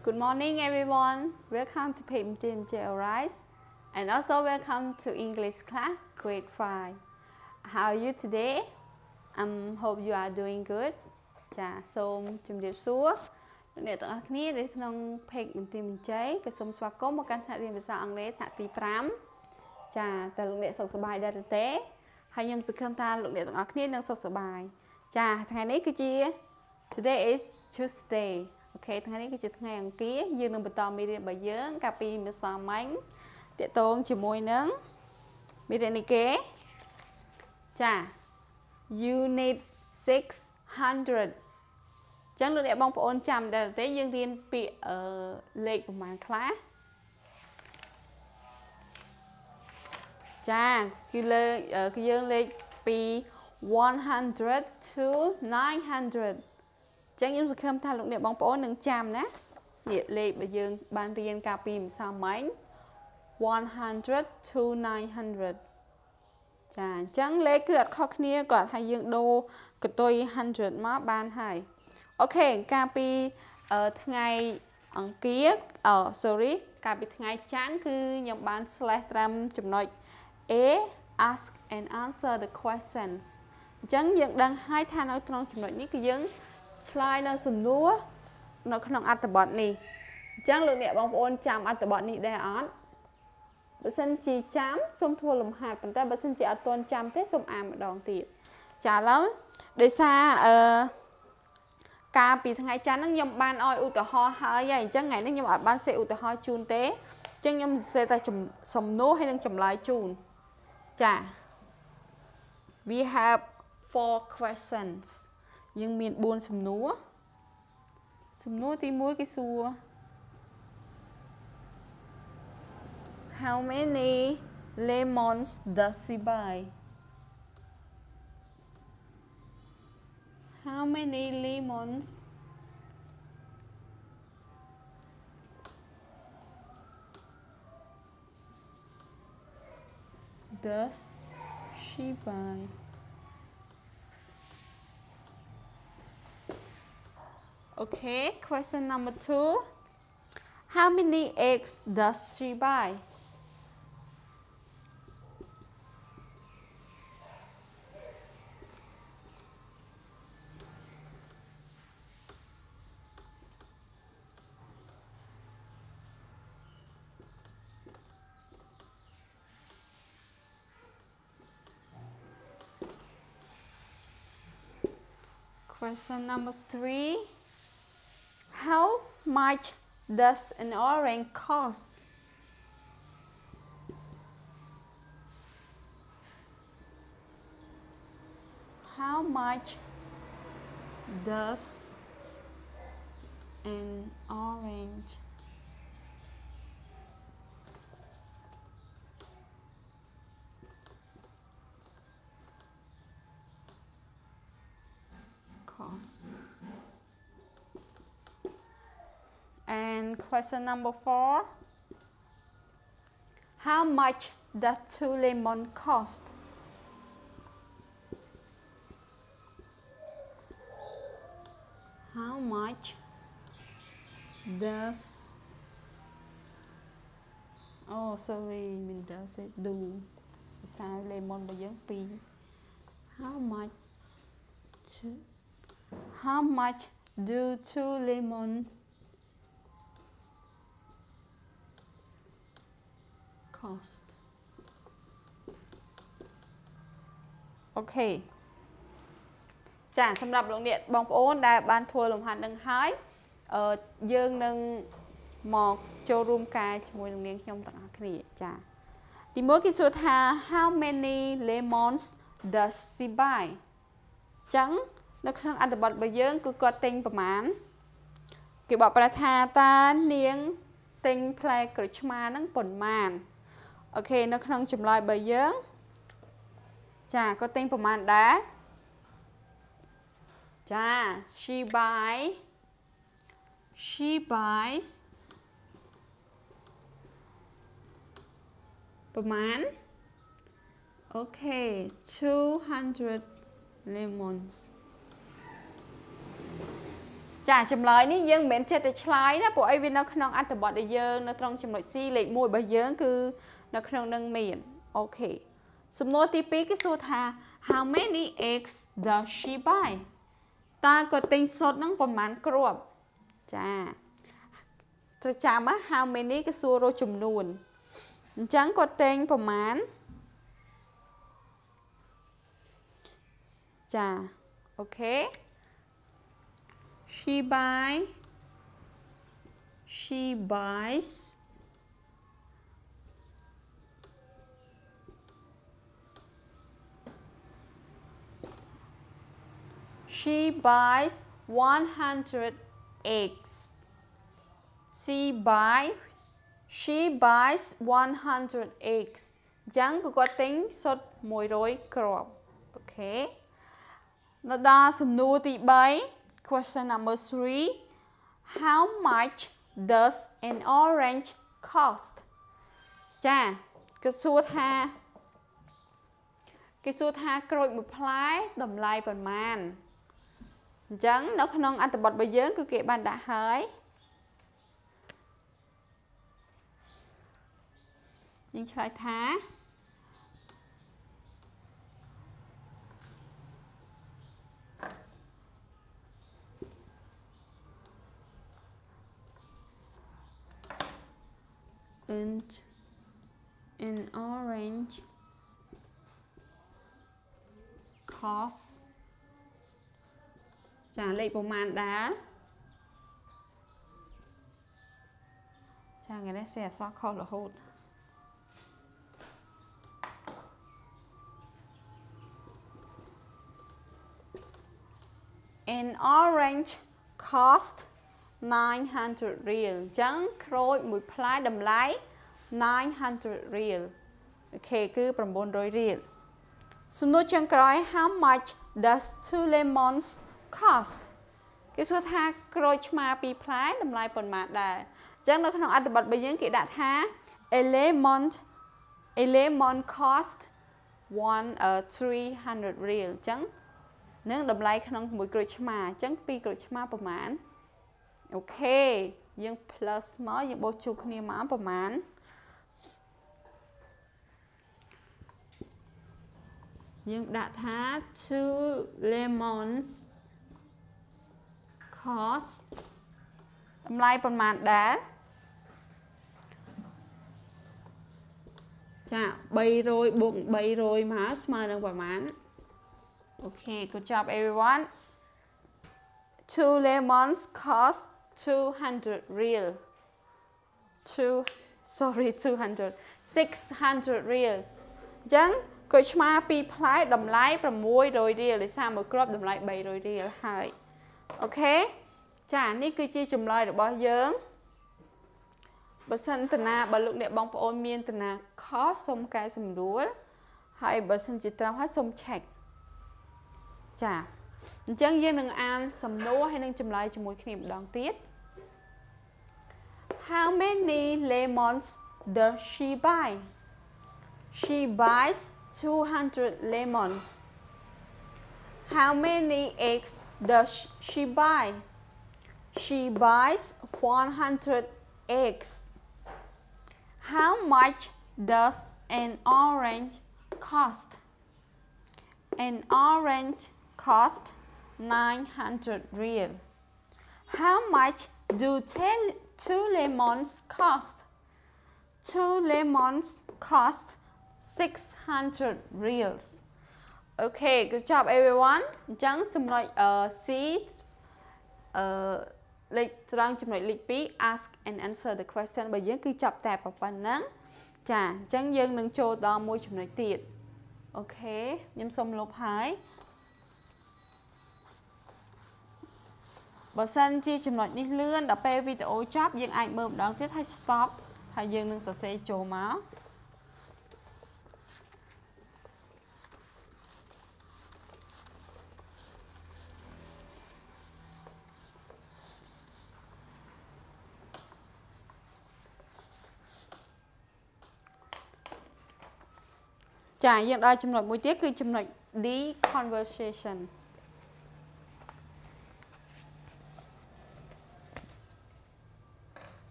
Good morning, everyone. Welcome to PMTMJ Arise, and also welcome to English class, grade 5. How are you today? Hope you are doing good. Chà,សូមជម្រាបសួរអ្នកទាំងអស់គ្នានៅក្នុង page មន្ទីរមន្ជ័យក៏សូមស្វាគមន៍មកកាន់ថ្នាក់រៀនភាសាអង់គ្លេសថ្នាក់ទី 5 ចាតើលោកអ្នកសុខសប្បាយដែរទេហើយខ្ញុំសង្ឃឹមថាលោកអ្នកទាំងអស់គ្នានឹងសុខសប្បាយចាថ្ងៃនេះគឺជា Today is Tuesday អូខេថ្ងៃនេះគឺជាថ្ងៃអង្គារយើងនឹងបន្តមេរៀនរបស់យើងកាលពីម្សិលមិញតាក់ទងជាមួយនឹងមេរៀននេះគេចា Unit 600ចឹងលោកអ្នកបងប្អូនចាំដែរទេយើងរៀនពាក្យលេខប្រមាណខ្លះចាគឺយើងលេខពី100 to 900ចឹងខ្ញុំសង្ឃឹមថាលោកអ្នកបងប្អូននឹងចាំណានេះលេខរបស់យើងបានរៀនកាលពីម្សិលមិញ100 to 900ចាអញ្ចឹងលេខគឺអត់ខុសគ្នាគាត់ឲ្យយើងដូរកតុយ100មកបានហើយអូខេកាលពីថ្ងៃអង្គារកាលពីថ្ងៃច័ន្ទគឺខ្ញុំបាន slash ត្រឹមចំណុច A ask and answer the questions អញ្ចឹងយើងដឹងហើយថានៅក្នុងចំណុចនេះគឺយើងឆ្លើយនៅសំណួរនៅក្នុងអត្ថបទនេះអញ្ចឹងលោកអ្នកបងប្អូនចាំអត្ថបទនេះដែរអត់បើសិនជាចាំសូមធ្វើលំហាត់ប៉ុន្តែបើសិនជាអត់ទាន់ចាំទេសូមអានម្ដងទៀតចាឥឡូវដោយសារកាលពីថ្ងៃច័ន្ទហ្នឹងខ្ញុំបានឲ្យឧទាហរណ៍ហើយអញ្ចឹងថ្ងៃនេះខ្ញុំអត់បានសេឧទាហរណ៍ជូនទេអញ្ចឹងខ្ញុំសេតែសំណួរហើយនឹងចម្លើយជូនចា We have 4 questions យើងមាន4សំណួរទី1គេសួរHow many lemons does she buy? How many lemons does she buy? Okay, question number 2. How many eggs does she buy? Question number 3. How much does an orange cost? How much does an orange cost? And question number 4. How much does 2 lemons cost? How much does does it do ភាសា lemon របស់យើង2 How much do 2 lemon cost? Okay ចាសម្រាប់លោកអ្នកបងប្អូនដែលបានធ្វើលំហាត់នឹងហើយយើងនឹងមកចូលរួមការជាមួយនឹងនាងខ្ញុំទាំងអស់គ្នាចាទី1គេសួរថា How many lemons does she buy ចឹងនៅក្នុងអត្ថបទរបស់យើងគឺគាត់ទិញប្រមាណគេបកប្រែថាតើនាងទិញផ្លែក្រូចឆ្មាហ្នឹងប៉ុន្មានអូខេនៅក្នុងចម្លើយរបស់យើងចាគាត់ទិញប្រមាណដែរចា she buys ប្រមាណអូខេ200 lemons chả chùm lời ní dương mến chết để slide đó bộ ai vì nó không ăn từ bọt để dương nó trong chùm nội si lệ mùi bởi dương cứ nó không nâng miền ok sum nô tí cái số thà how many eggs does she buy ta có tính sốt nâng phần mán crop chà tôi chả má how many cái số rô chùm nùn chẳng có tên phần mán chà ok she buys she buys 100 eggs. She buys 100 eggs. Chẳng có tính sốt mùi rối crop. Ok. Nó đa sầm nô tí bay. Question number 3. How much does an orange cost? Chà, cái số tha crop một phái đầm lai phần man. Chẳng nó không ăn tập bọt bây giờ cứ kệ bạn đã hơi. Nhưng trái thá. And an orange cost. Trả lệ bộ màn đá. Chà ngày nay sẽ xóa khó là hốt. An orange cost 900 real. Chẳng khối mùi plái đầm lái 900 real. Ok, cứ 900 real. Xung nốt chẳng nói how much does 2 lemons cost? Cái số tha khối mà bị plái đầm lái phần mạc đà. Chẳng nó không ăn được bật bởi những kỹ đã tha a lemon cost 300 real. Chẳng nếu đầm lái không mùi khối mà chẳng bị khối mà phần mãn. Ok, nhưng plus mới nhưng bố chụp này mà phần mãn. Nhưng đã thá 2 lemons cost đầm lái phần mãn đá. Chà, bay rồi, bụng bay rồi mà smart được phần mãn. Ok, good job everyone. 2 lemons cost 200 real. 600 reals. Chẳng có mà bị plái đầm lái 600 real để sao một crop đầm lái 700 real hay. Ok. Chà, ní cứ chi chùm lời được bao giờ. Bởi sân tình à, bởi lúc đẹp bóng bộ ôn miên tình à khó xông cái xùm đuối. Hay bởi sân chỉ trao hết xông chạch. Chà. Chẳng dân nâng ăn xùm đuối hay nâng chùm lời cho mùi khi đón tiết. How many lemons does she buy? She buys 200 lemons. How many eggs does she buy? She buys 100 eggs. How much does an orange cost? An orange cost 900 real. How much do 2 lemons cost? 2 lemons cost 600 reals. Okay, good job everyone. Chẳng chùm nói lịch trang chùm nói lịch bí ask and answer the question bởi dân cứ chọc tạp vào phần nắng. Chà, chẳng dân nâng chô đó môi chùm nói tiệt. Ok, nhâm xong lộp hái. Bởi sân chi chùm nói ní lươn đã bê video chop dân ảnh bơm đón tiết hay stop. Hay dân nâng sở xe chô máu. Chà, dân đây chùm nội mùi tiết cứ chùm nội đi conversation.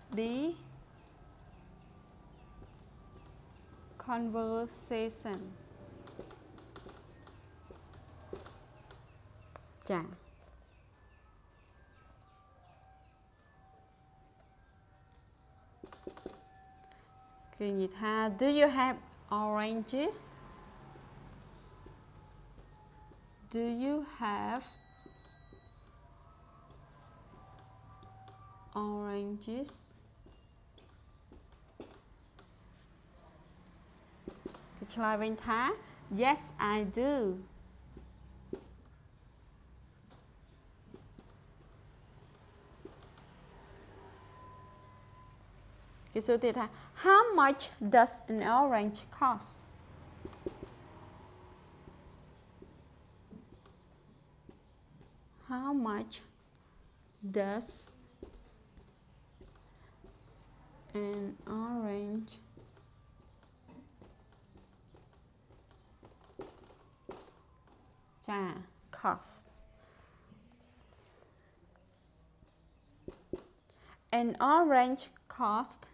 the conversation. Chà. Cái gì tha, do you have oranges? Do you have oranges? Cái trả lời bên tha, yes I do. Cái số tiếp tha, how much does an orange cost? How much does an orange cost? An orange cost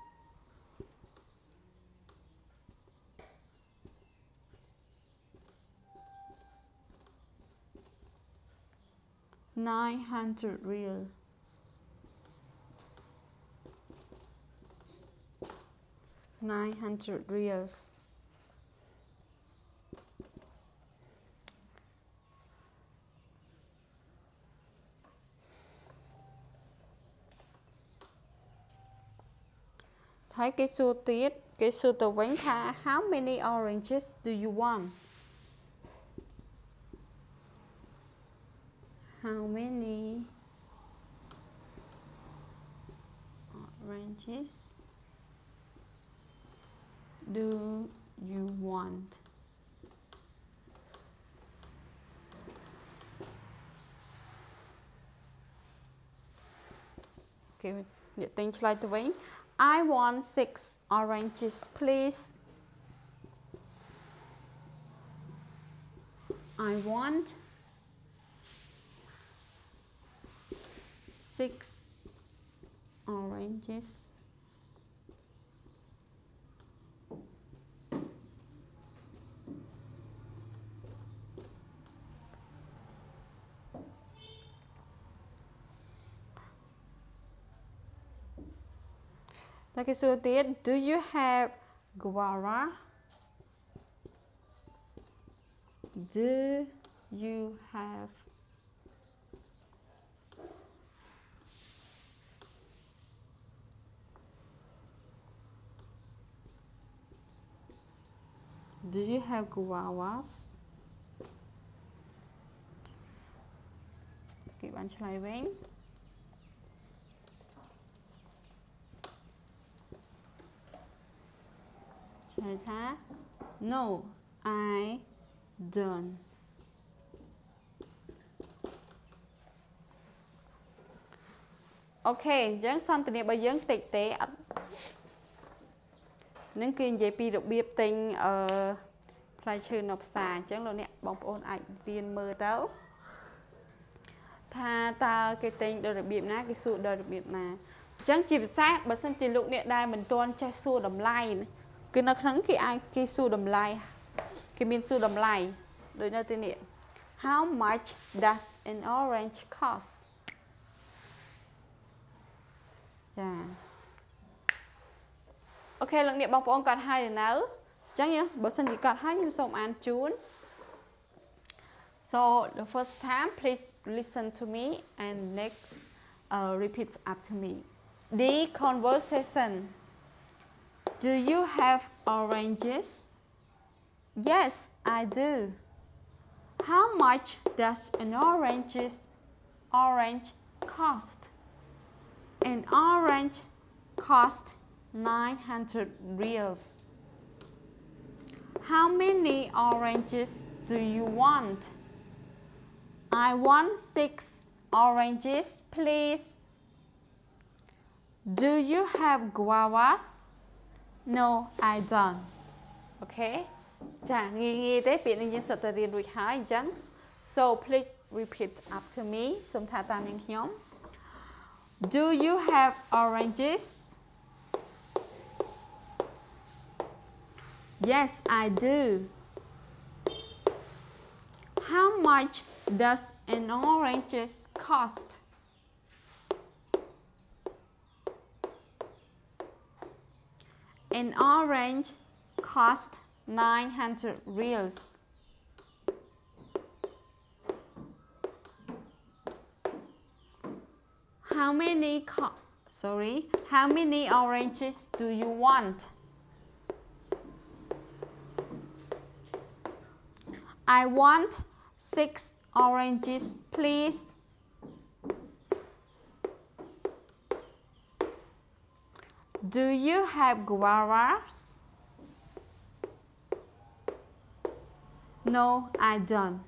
$900. $900. Thấy cái số tiết, cái số từ vánh tha, how many oranges do you want? How many oranges do you want? Okay, nhiệt tình trả lời từ vánh. I want 6 oranges, please. I want 6 oranges. Là cái số tiết, do you have guava? Do you have guavas? Các bạn trả lời với. Trả tha, no, I don't. Ok, chẳng xong từ này bây giờ tịch tế những kinh dễ bị được biết tình play chơi nộp xà chẳng lâu nè bóng ôn ảnh riêng mơ tấu tha ta cái tình đời được biết ná cái sự đời được biết nà chẳng chỉ xác bởi sân chỉ lục nè đai mình toan cho xua đầm lai cứ nó khấn cái ai cái xua đầm lai cái miền xua đầm lai đời nơi tên nè how much does an orange cost? Yeah. Ok, lần này bóng bóng còn 2 để nấu chẳng nhá, bởi sân chỉ còn 2 nhưng xong ăn chún. So, the first time, please listen to me and next repeat after me. The conversation. Do you have oranges? Yes, I do. How much does an orange cost? An orange cost 900 reals. How many oranges do you want? I want 6 oranges, please. Do you have guavas? No, I don't. Okay. Chà, nghi tế biệt nên dân sợ tờ riêng đuổi hái chẳng. So, please repeat after me. Xong thả ta mình nhóm. Do you have oranges? Yes, I do. How much does an orange cost? An orange cost 900 reals. How many oranges do you want? I want 6 oranges, please. Do you have guavas? No, I don't.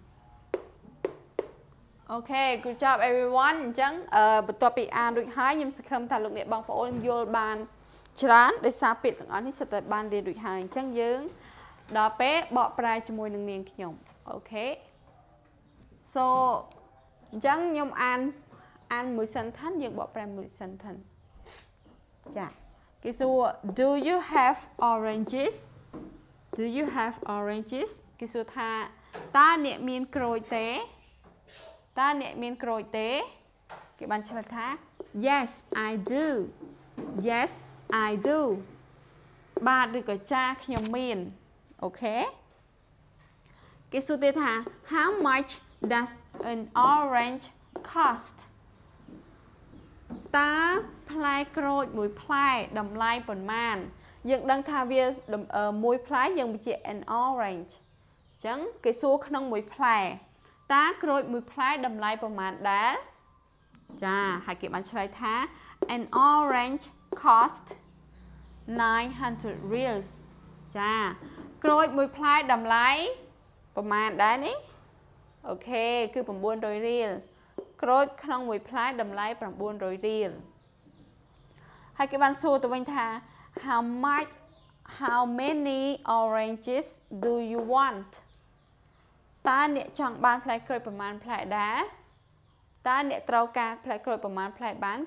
Okay, good job everyone. អញ្ចឹងបន្ទាប់ពីអានរួចហើយខ្ញុំសង្ឃឹមថាលោកអ្នកបងប្អូនយល់បានច្រើនដោយសារពាក្យទាំងអស់នេះសិតតែបានរៀនរួចហើយអញ្ចឹងយើងដល់ពេលបកប្រែជាមួយនឹងនាងខ្ញុំអូខេ So អញ្ចឹងខ្ញុំអានមួយ sentence យើងបកប្រែមួយ sentence ចាគេសួរ Do you have oranges? Do you have oranges? គេសួរថាតើអ្នកមានក្រូចទេតើអ្នកមានក្រូចទេគេបានឆ្លើយថា Yes I do Yes I do បាទឬក៏ចាខ្ញុំមានអូខេគេសួរទៀតថា How much does an orange cost តើផ្លែក្រូចមួយផ្លែតម្លៃប៉ុន្មានយើងដឹងថាវាមួយផ្លែយើងបញ្ជា an orange អញ្ចឹងគេសួរក្នុងមួយផ្លែតើក្រូចមួយផ្លែតម្លៃប្រមាណដែរចាហើយគេបានឆ្លើយថា an orange cost 900 reals ចាក្រូចមួយផ្លែតម្លៃប្រមាណដែរនេះអូខេគឺ900រៀលក្រូចក្នុងមួយផ្លែតម្លៃ900រៀលហើយគេបានសួរទៅវិញថា how many oranges do you want តើអ្នកចង់បានផ្លែក្រូចប្រមាណផ្លែដែរតើអ្នកត្រូវការផ្លែក្រូចប្រមាណផ្លែបាន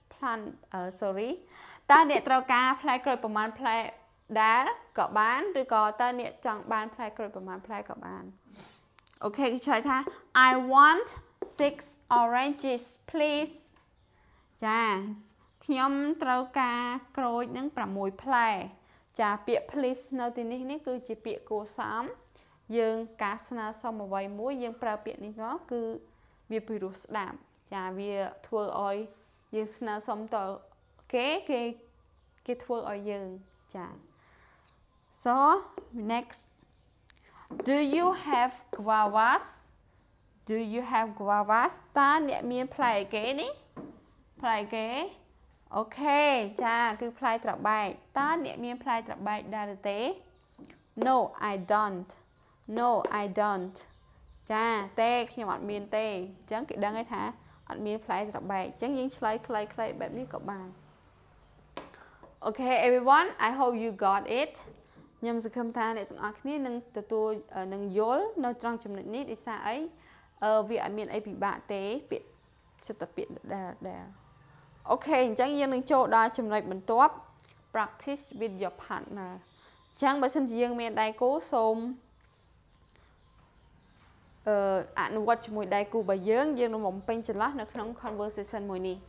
តើអ្នកត្រូវការផ្លែក្រូចប្រមាណផ្លែដែរក៏បានឬក៏តើអ្នកចង់បានផ្លែក្រូចប្រមាណផ្លែក៏បានអូខេគេឆ្លើយថា I want 6 oranges please ចាខ្ញុំត្រូវការក្រូចនឹង6ផ្លែចាពាក្យ please នៅទីនេះគឺជាពាក្យគួរសមយើងការស្នើសុំអ្វីមួយយើងប្រើពាក្យនេះមកគឺវាពិរោះស្ដាប់ចាវាធ្វើឲ្យយើងស្នើសុំទៅគេធ្វើឲ្យយើងចា So next Do you have guavas Do you have guavas តើអ្នកមានផ្លែគេនេះផ្លែគេអូខេចាគឺផ្លែត្របែកតើអ្នកមានផ្លែត្របែកដែរឬទេ No I don't No I don't ចាទេខ្ញុំអត់មានទេអញ្ចឹងគេដឹងហើយថាអត់មានផ្លែត្របែកអញ្ចឹងយើងឆ្លើយខ្លីៗបែបនេះក៏បាន Okay everyone I hope you got it ខ្ញុំសង្ឃឹមថាអ្នកទាំងអស់គ្នានឹងទទួលនឹងយល់នៅត្រង់ចំណុចនេះដោយសារអីវាអត់មានអីពិបាកទេពាក្យសិតតែពាក្យដែលអូខេអញ្ចឹងយើងនឹងចូលដល់ចំណុចបន្ទាប់ practice with your partner អញ្ចឹងបើសិនជាយើងមានដៃគូសូមអនុវត្តជាមួយដៃគូរបស់យើងនឹងបំពេញចន្លោះនៅក្នុង conversation មួយនេះ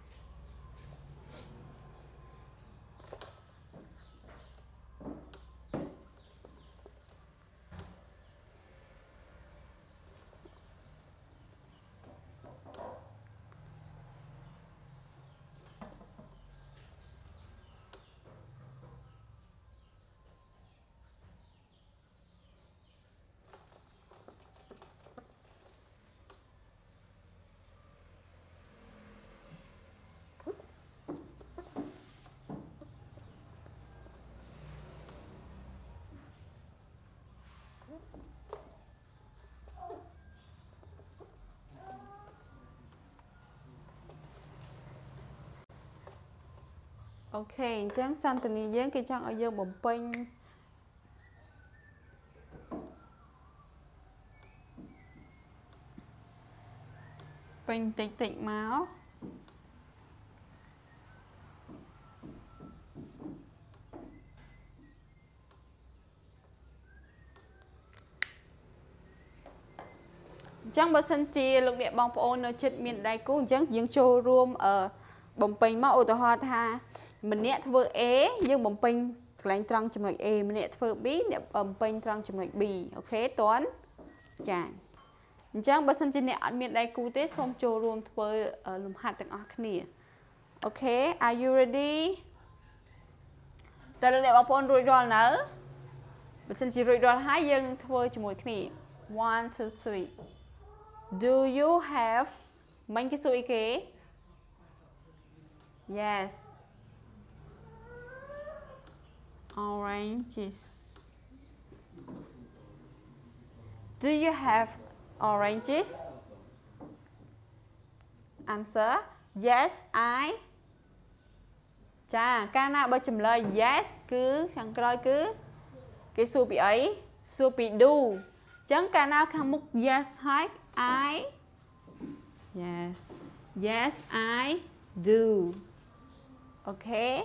អូខេអញ្ចឹងសន្ទនាយើងគេចង់ឲ្យយើងបំពេញតិចមក chẳng bớt sân chia lúc địa bóng ôn nó chết miền đại cú chẳng dương châu rùm ở bóng pin mà ô tô hoa tha mình nét vợ é dương bóng pin lạnh trăng chấm lại e mình nét vợ bí nét bóng pin trăng chấm lại bì ok toán chả chẳng bớt sân chia nét miền đại cú tết xong châu rùm với lùm hạt tầng ác nè ok are you ready ta lúc địa bóng ôn rồi rồi nữa bớt sân chia rồi rồi hai dương với chấm lại nè 1 2 3 Do you have mấy cái số ý kế? Yes. Oranges. Do you have oranges? Answer. Yes, I. Chà, ca nào bởi chùm lời yes cứ khẳng coi cứ cái số bị ấy, số bị do. Chẳng ca nào khẳng mục yes hay I. Yes. Yes, I do. Okay.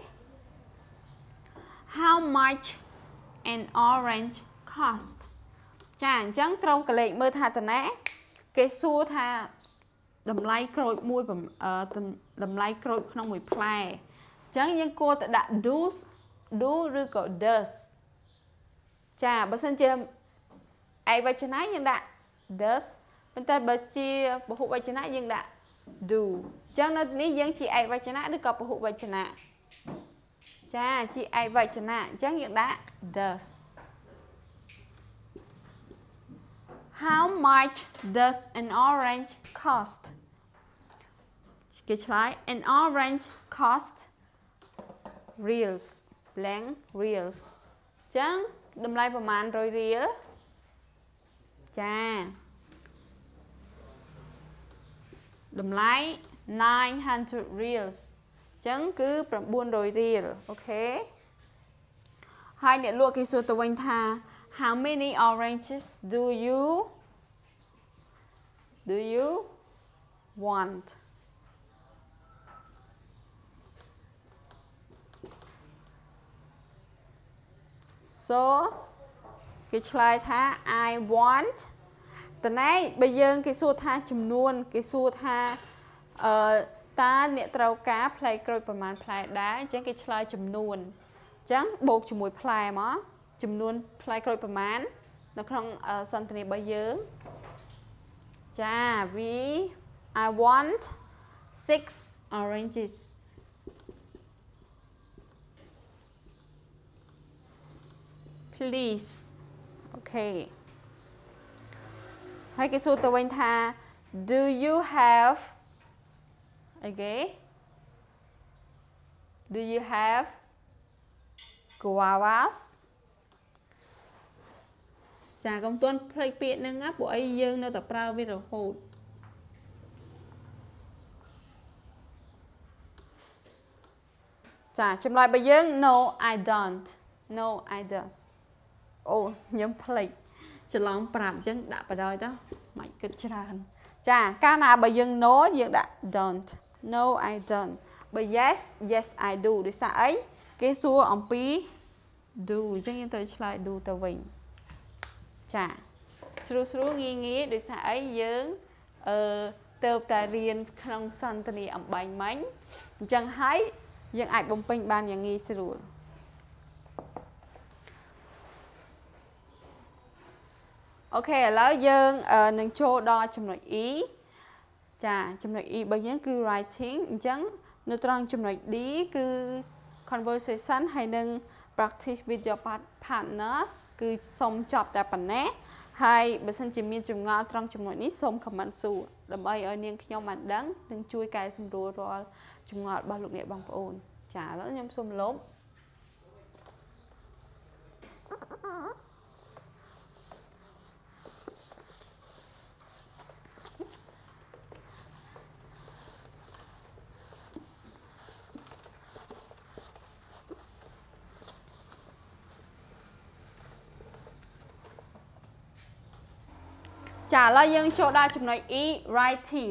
How much an orange cost? Chà, chẳng trong cái lệnh mơ thà tần á. Cái xua thà đầm lay kroi mùi đầm lay kroi không mùi play. Chẳng những cô đã do rư có does. Chà, bà sân chê ai vậy chân ái nhưng đã does. Bên ta bà chia bộ hụ vậy chân ái nhưng đã do. Chẳng nó ní dân chị ai vậy chân ái được có bộ hụ vậy chân ái. Chà, chị ai vậy chân ái chẳng nhưng đã does. How much does an orange cost? Cái slide, an orange cost reals, blank reals. Chẳng đâm lạiประมาณrồi real. Chà. Đâm lại 900 reals. Chẳng cứ 900 real, ok. Hai nè lụa cái số tàu anh tha. How many oranges do you want? So, cái slide tha I want. Từ này bây giờ cái số tha chùm luôn, cái số tha ta nè trâu cá play coiประมาณ play đá chẳng cái slide chùm luôn. Chẳng bột chùm mùi play mà. Chùm luôn play coi ประมาณ nó không sân tình bây giờ. Chà, vì I want 6 oranges. Please. Okay. Hai cái số tàu anh tha. Do you have okay. Do you have guavas? Chà công tuân play piện nâng áp bộ ấy dương nó tập rao với rồi hụt. Chà chùm lại bây giờ no I don't. No I don't. Ồ nhóm play. Chà lòng bạp chân đã bà đôi đó. Mạnh cực tràn. Chà ca nào bây giờ no dương đã don't. No I don't. Bây yes, yes I do. Để xa ấy. Cái xua ông phí do. Chẳng như tôi lại do tao vinh. Chà sưu nghi để xa ấy dưỡng tើបតែរៀនក្នុងសន្តានាអំបញ្ញមិញអញ្ចឹងហើយយើងអាចបំពេញបានយ៉ាងងាយស្រួលអូខេឥឡូវយើងនឹងចូលដល់ចំណុច E ចាចំណុច E របស់យើងគឺ writing អញ្ចឹងនៅត្រង់ចំណុច D គឺ conversation ហើយនឹង practice with your partners គឺសុំចប់តែប៉ុណ្ណេះហើយបើសិនជាមានចម្ងល់ត្រង់ចំណុចនេះសូម comment សួរដើម្បីឲ្យនាងខ្ញុំបានដឹងនិងជួយកែសម្រួលរាល់ចម្ងល់របស់លោកអ្នកបងប្អូនចាឥឡូវខ្ញុំសូមលុបចាឥឡូវយើងចូលដល់ចំណុច E writing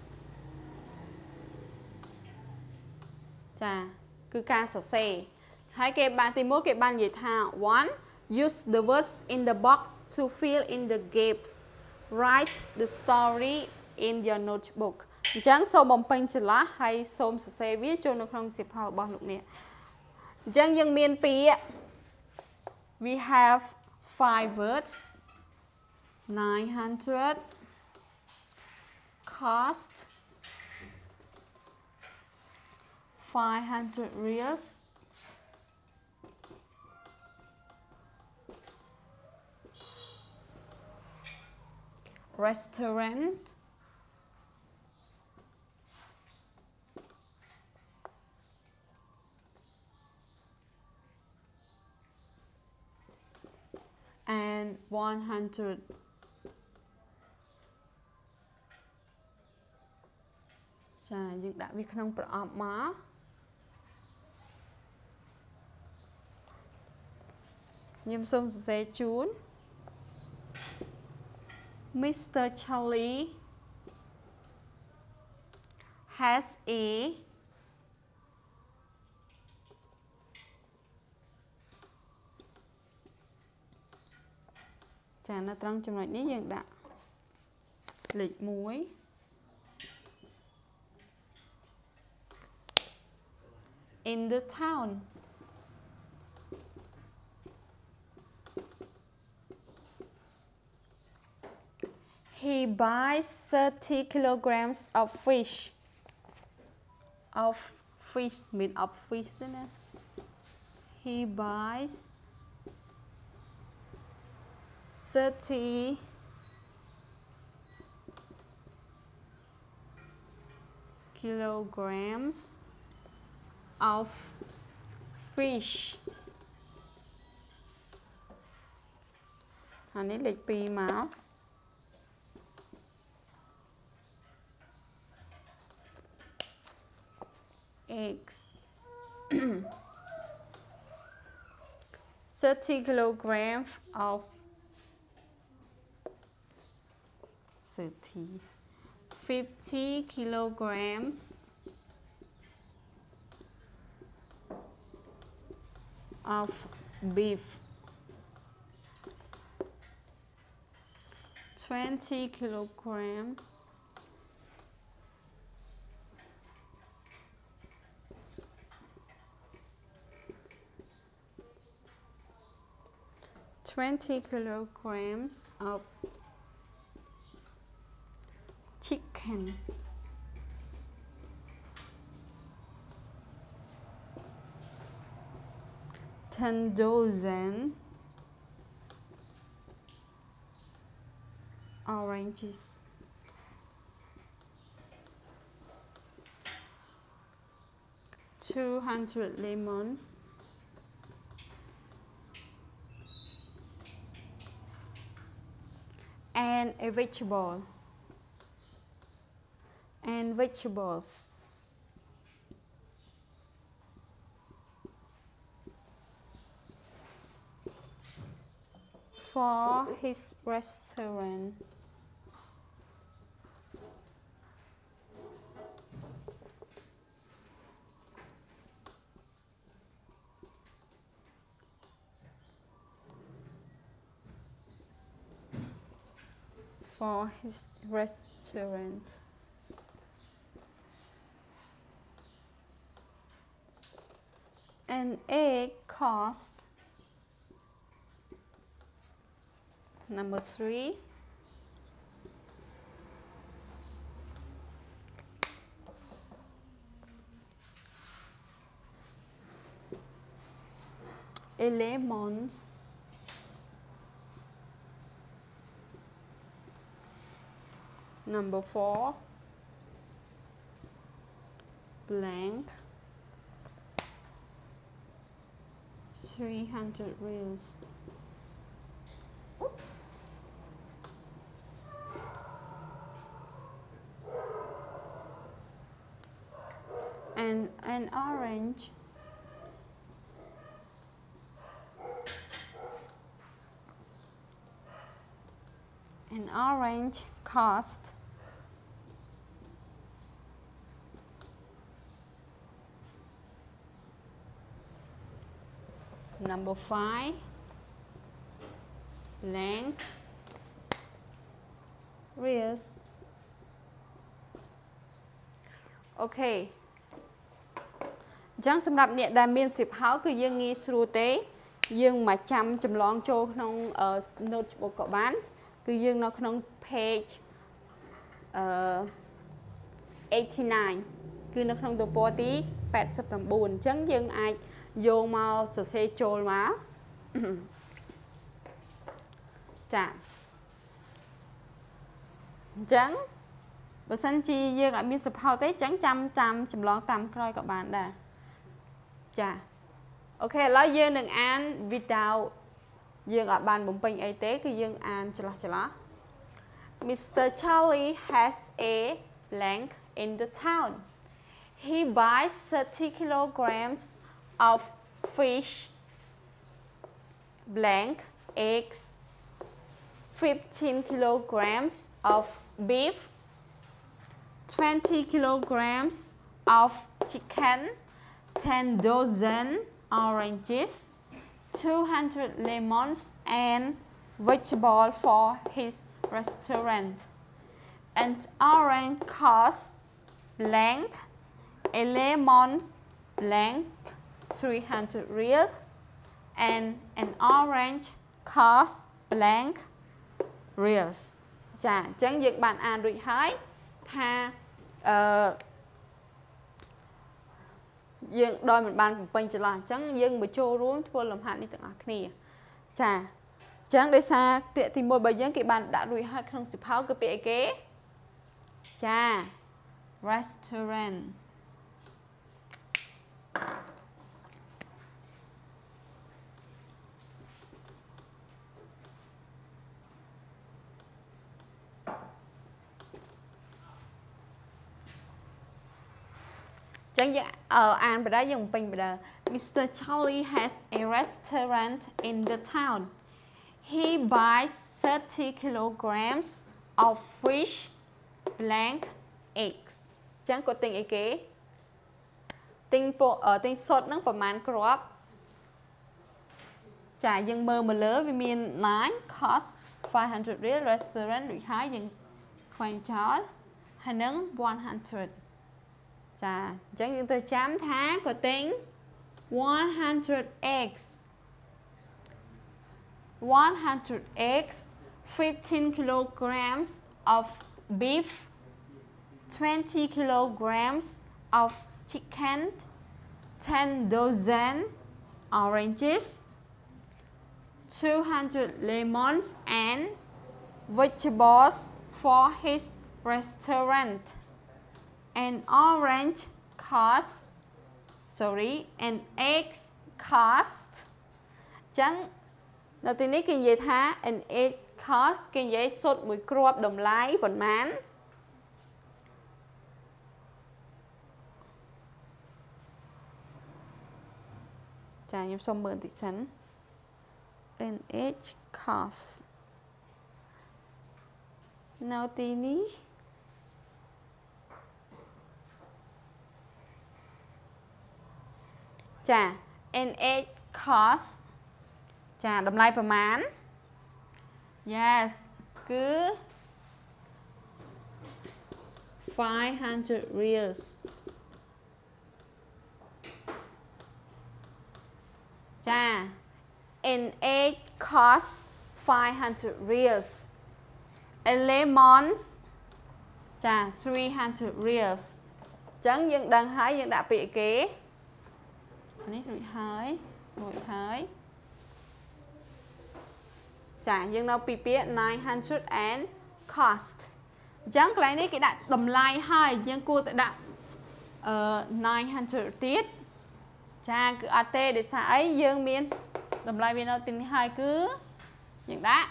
ចាគឺការសរសេរ Hai cái bạn thì mỗi cái bạn vậy thà. One, use the words in the box to fill in the gaps. Write the story in your notebook. Chẳng số bóng bình trở lá hay số sẽ viết cho nó không xếp hào bao lúc này. Chẳng dân miền Pí. We have 5 words. 900 cost 500 reals. Restaurant and 100 យើងដាក់វាក្នុងប្រអប់មកខ្ញុំសូមសរសេរជូន Mr. Charlie has aចានៅត្រង់ចំណុចនេះយើងដាក់លេខ1 in the town. He buys 30 kilograms of fish. Of fish mean of fish, isn't it? He buys 30 kilograms of fish. Anh ấy lịch pi máu. Eggs. 30 kilograms of 30 50 kilograms of beef. 20 kilograms of chicken. 10 dozen oranges. 200 lemons. And a vegetable. And vegetables. For his restaurant. For his restaurant. An egg cost number 3 a lemons number 4 blank 300 reals. And an orange cost number 5 length reals ok chẳng xâmรับnhẹ đà miên xịp háo cứ dương nghi sưu tế dương mà chăm chùm lon chô nông notebook của bán cứ dương nó nông page 89 cứ nó nông tổ bó tí 84 chẳng dương ai vô mau sở xe chôl má chà chẳng bởi sân chi dương ở miên xịp háo tế chẳng chăm chùm lon tăm coi các bạn đã chà ok nói dương đừng ăn video dương ở bàn bụng bình y tế thì dương ăn cho nó Mr. Charlie has a blank in the town. He buys 30 kilograms of fish, blank, eggs, 15 kilograms of beef, 20 kilograms of chicken, 10 dozen oranges, 200 lemons and vegetables for his restaurant. An orange costs blank, a lemon blank 300 reals, and an orange costs blank reals. Chà, chẳng việc bạn ăn rồi hái tha dương đôi mình bàn bình trở lại chẳng dương mà trô rúm thua làm hạn đi từng ạc nè chà chẳng để xa tiện thì một bài dân kỹ bạn đã đuổi hai không xịp háo cơ bệ kế chà restaurant chẳng an bà đã dùng bình bà đà Mr. Charlie has a restaurant in the town. He buys 30 kilograms of fish, blank, eggs. Chẳng có tình ý kế tình sốt nângประมาณ crop. Chả dân mơ mà lỡ vì miền 9 cost 500 real restaurant được hái dân khoan chó hay nâng 100. Chà, chẳng những tôi chám thá có tính 100 eggs 100 eggs 15 kilograms of beef 20 kilograms of chicken 10 dozen oranges 200 lemons and vegetables for his restaurant. An orange costs, an eggs costs. Chẳng đầu tiên này kinh gì thá an eggs costs kinh gì sốt mùi crop đồng lái bẩn mán. Chà nhầm xong mượn thị trấn. An egg costs. Nào tí ní chà an egg cost chà đầm laiประมาณ yes គឺ 500 reals chà an egg cost 500 reals a lemon chà 300 reals chẳng dân đang hái dân đã bị kế này rủi hái chả nhưng nó bị biết 900 and cost chẳng cái này cái đã tầm lai hai nhưng cô tại đã 900 tiết chả cứ at để xa ấy dương miên tầm lai bên nó tin hai cứ những đã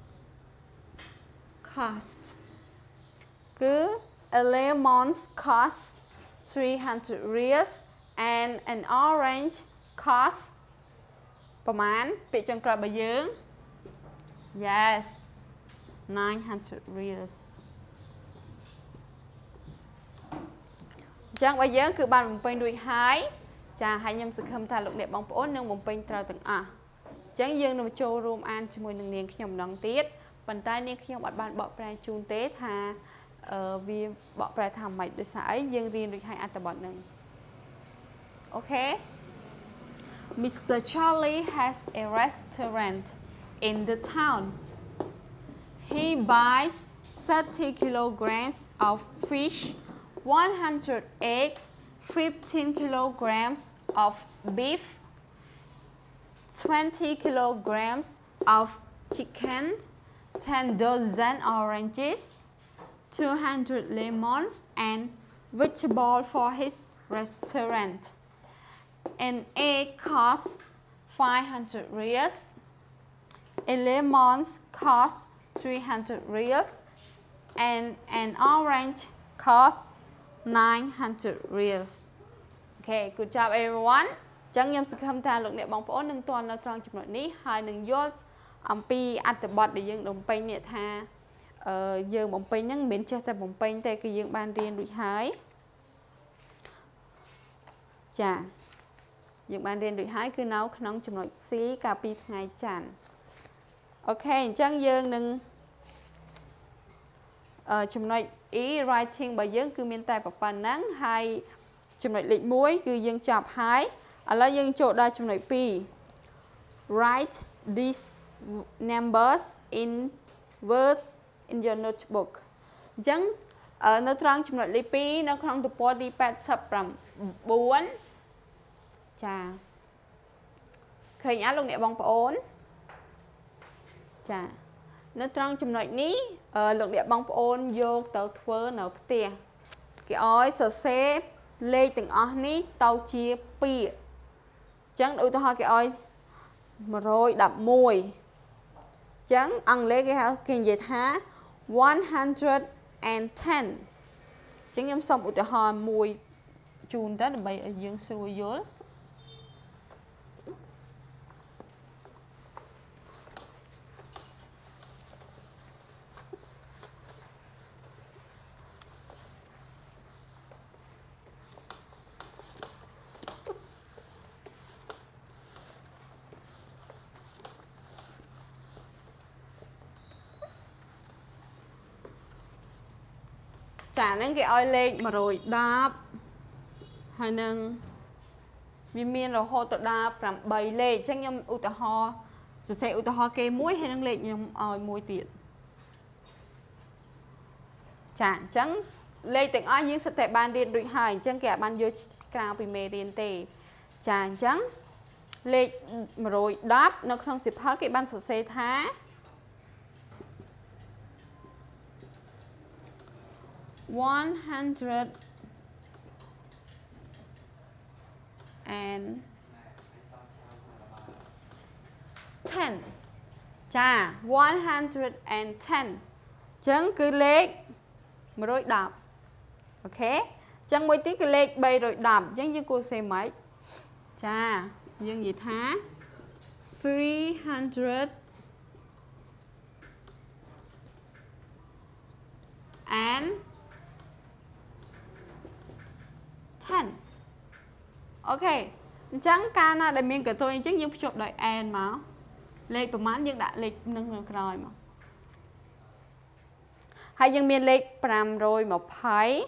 cost cứ a lemon cost 300 reals and an orange costs ประมาณ ពាក្យចុងក្រោយរបស់យើង yes 900 reals អញ្ចឹងរបស់យើងគឺបានបំពេញរួចហើយ Chà hai nhâm sự khâm thà lục nệp bóng ổn nâng bóng bình trao từng chẳng dương nằm châu rùm an cho mùi nâng niên khi nhầm nâng tiết bần tay niên khi nhầm bọt bàn bọt bài chun tế thà vì bọt bài thầm mạch đối sải dương riêng được hai ăn tập bọt nâng. Ok. Mr. Charlie has a restaurant in the town. He buys 30 kilograms of fish, 100 eggs, 15 kilograms of beef, 20 kilograms of chicken, 10 dozen oranges, 200 lemons, and vegetables for his restaurant. An egg costs 500 reals. A lemon costs 300 reals. And an orange costs 900 reals. Okay, good job everyone. Chẳng nhầm sự khâm thà lực nệ bóng phổ nâng toàn là trong chụp nội ní hai nâng dốt pi ăn tập bọt để dương đồng pênh nệ tha dương bóng pênh nhấn biến chết tập bóng pênh tại cái dương ban riêng đuổi hái chà dương ban riêng đuổi hái cứ nấu nóng chụp nội xí cà pi ngày chản. Ok chẳng dương nâng chụp nội ý writing bởi dương cứ miên tài bọc bàn nắng hai chụp nội lịch muối cứ dương chọc hái là dương chỗ đa chụp nội pi. Write these numbers in words in your notebook. Chẳng nó trong chụp nội lịch pi nó không được bỏ đi 84 chà khởi nhá lúc nè bóng ổn chà nó trong chụp nội ní lúc nè bóng ổn vô tàu thơ nào tiền cái oi sở xếp lê từng ớt ní tàu chia pi chẳng đủ tôi hỏi cái oi mà rồi đập mùi chẳng ăn lấy cái gì thá 110 chẳng em xong ủ tôi hỏi mùi chùn đó là bày ở dương xuôi dối. Chả nên cái oi lên mà rồi đáp hai nâng vì miền rồi họ tự đáp làm bày lên chắc nhầm ưu tà ho sẽ ưu tà ho kê muối hay nâng lên nhầm oi muối tiệt chả chẳng lên từng oi những sự thể ban điện đuổi hai chẳng kẻ ban vô cao vì mê điện tề chả chẳng lên mà rồi đáp nó không xịp hết cái ban sự xe thá 110 chà 110 chẳng cứ leখ mà rồi đọc ok chẳng mỗi tí cái leখ bay rồi đọc chẳng như cô xem mấy chà dương gì thá 300 and 10 ok chẳng ca na để miền cả tôi chắc như chụp đợi n mà leখประมาณ nhưng đã leখ nâng rồi mà hay dân miền leখ 520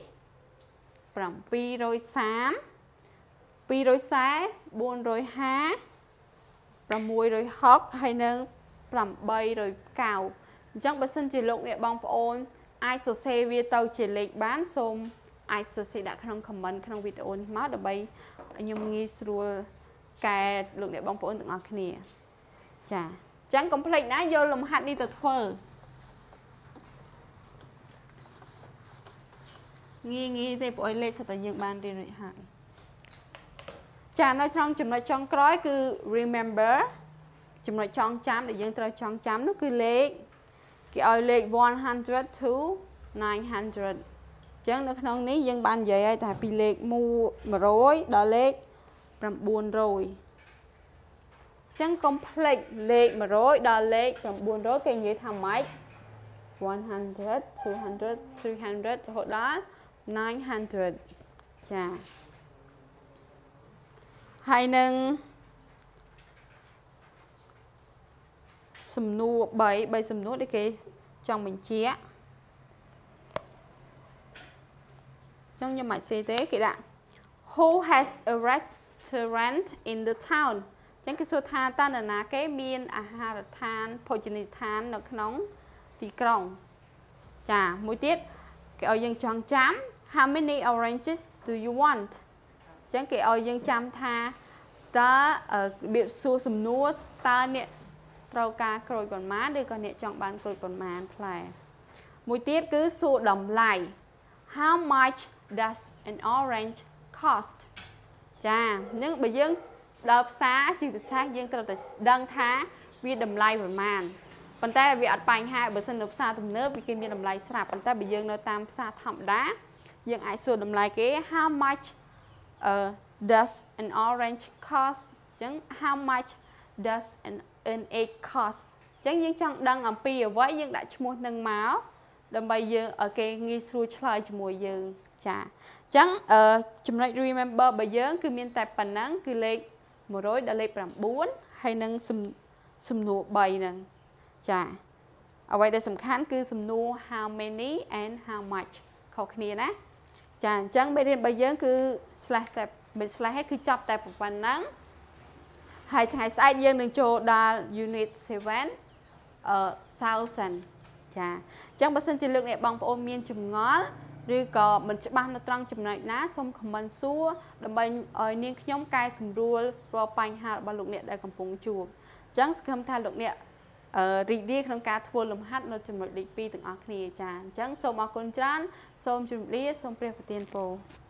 730 204 402 610 hay nâng 8rồi cao chẳng bởi xin chỉ lục nghệ bóng ôn ai sở xe vi tàu chỉ leখ bán xôm ai sở xe đã không comment không video này máu đã bay nhưng nghi sửa cái lượng để bóng ôn từng ngọt nè chà chẳng complete ná vô lòng hạt đi từ thơ nghi thì bội lên sẽ tự dựng bàn đi rồi hại chà nói trong chùm nói trong cõi cứ remember chùm nói trong chám để dân tao trong chám nó cứ leখ cái ơi leখ 100 to 900 chẳng nó không ní dân ban vậy ai tại vì leখ mua mà rối đó leখ 9 rồi chẳng complete leখ mà rối đó leখ 9 rồi cái gì thằng mấy 100 200 300 hồi đó 900 chà Hay nâng sầm nua bảy sầm nua để kì trong mình chia trong như mạch xe tế kì đã who has a restaurant in the town chẳng cái số tha ta là ná cái miên hà than phô chân than nó nóng thì còng chà mũi tiết cái ở dân tròn chám how many oranges do you want chẳng cái ở dân chám tha ta ở biệt xua sầm nua ta nè trâu ca rồi còn má đi còn nè chọn bán rồi còn má phải mũi tiết cứ xua đầm lại how much does an orange cost chà nhưng bây giờ đợt xá chỉ xa dân từ từ đăng thá vì đầm lại rồi màn phần tay vì ở bành hai bữa sinh đợt xa tầm nước vì kia đầm lại sạp phần tay bây giờ nó tam xa thẳm đá dân ai xua đầm lại cái how much does an orange cost chẳng how much does an egg cost chẳng những trong đăng ở pi ở với dân đã mua nâng máu đầm bây giờ ở cái nghi xuôi chơi cho mùi giờ chà chẳng chúng ta remember bây giờ cứ miền tây phần nắng cứ lên một rối đã lên làm 4 hay nâng sum nụ bày nè chà ở đây sầm khán cứ sum nụ how many and how much khó khăn nè chà chẳng bây giờ cứ slash tập mình slash hết cứ chọc tập một phần nắng hai sai dân đừng cho đa unit 7,000 chà chẳng bác sinh chỉ lượng này bằng ôn miên chùm ngó rồi có mình sẽ ban nó trăng chùm này ná xong comment xua đầm bay ở niên nhóm cai sùng rùa rồi bánh hạt ba lục nè đại cầm phùng chùm chẳng không thay lục nè rì đi không cá thua lùm hát nó chùm một định pi từng ọc nè chà chẳng xong ở con trán xong chùm lý xong pre tiền phố